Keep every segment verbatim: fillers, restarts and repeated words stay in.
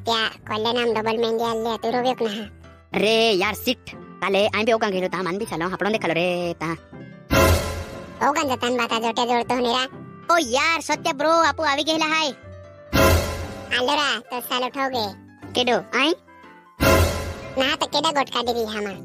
सत्या कोल्ले नाम डबल मेंदी आले तू रोबियोक ना अरे यार सिट काले आय बे ओका गेलो ता मान बी चलो आपण देखलो रे ता ओगन जतन बाता जोटे जोडतो निरा ओ यार सत्या ब्रो आपू आवी गेला हाय आलोरा तो सालो ठोगे केडो आय ना तो केडा गोट काढी री हामा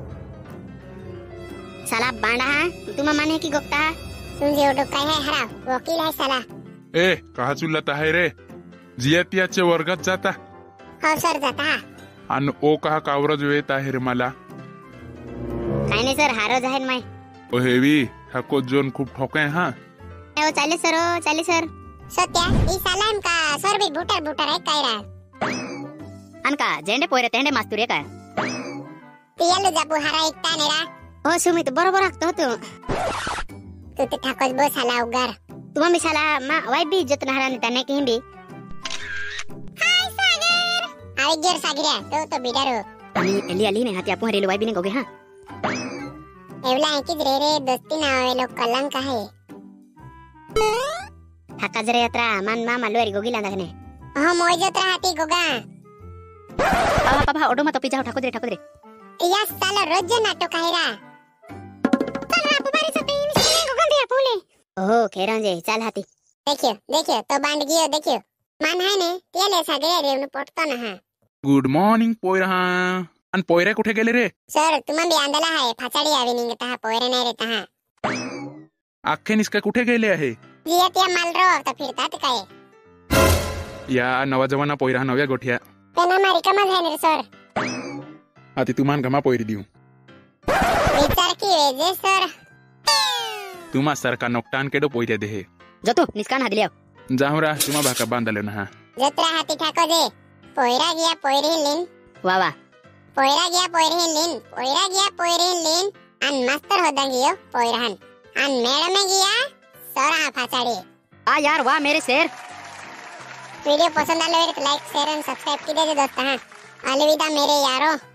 साला बांडा तुमा माने की गोक्ता तुझे ओडो काय है हरा वकील है साला ए कहा चुलता है रे जियातियाच्या वर्गात जाता हो सर जाता आणि ओ कहा कावरज वेत आहे रे मला काय नाही सर हारो जाहेन माय ओ हेवी हको जोन खूप ठोके हा ओ चाले सर ओ चाले सर सत्या ई सालाम का सर भी बुटर बुटर है काय रा अनका जेंडे पोरे तेंडे मास्तुरे का तियालो जाबू हरा एकता नेरा ओ सुमित बरोबर आखतो तू तू ते ठाकोस बो साला उगार तुमा मिसाला मा वाई बी इज्जत ना हराने तने की हिंदी हाय सागर आई गेर सागरिया तो तो बिडारो अली अली अली ने हाती आपू रेल वाई बी ने गोगे हां एवला है कि रे रे दोस्ती ना होए लोग कलंक है हाका जरे यात्रा मान मा मालवारी गोगी लांदा ने हां मोजत राहती गोगा पापा पापा ओडो मत पिजा ठाको दे ठाको दे या साला रोज नाटक काहेरा चल आपू बारी सते इसने गोगन दे आपूले ओहो खेरंजे चल हाती देखियो देखियो तो बांड गियो देखियो मान है ने तेले सागरिया रेवनु पटतो ना हा गुड मॉर्निंग पोयरा आणि पोयरे कुठे गेले रे सर तुम्हा बी आंदला है फाचाडी आवी निंगता हा पोयरे नाही रे तहा अख्खे निस्का कुठे गेले आहे जिया त्या मालरो तर फिरतात काय या नवा जवाना पोयरा नव्या गोठ्या तेना मारी कमज है रे सर आती तुमान गमा पोयरी दिऊ विचार की वेजे सर तुमा सरका नोकटान केडो पोयरे देहे जतो निस्कान हादलिया जाहुरा तुमा भाका बांधले ना जत्रा हाती ठाको दे पोयरा गया पोयरे लिन वा वा पोयरा गया पोयरे लिन पोयरा गया पोयरे लिन अन मास्टर होदा गियो पोयरान अन मैडम में गया सोरा फाचाडी आ यार वाह मेरे शेर वीडियो पसंद आले तो लाइक शेयर एंड सब्सक्राइब कीजिए दोस्तों अलविदा मेरे यारों।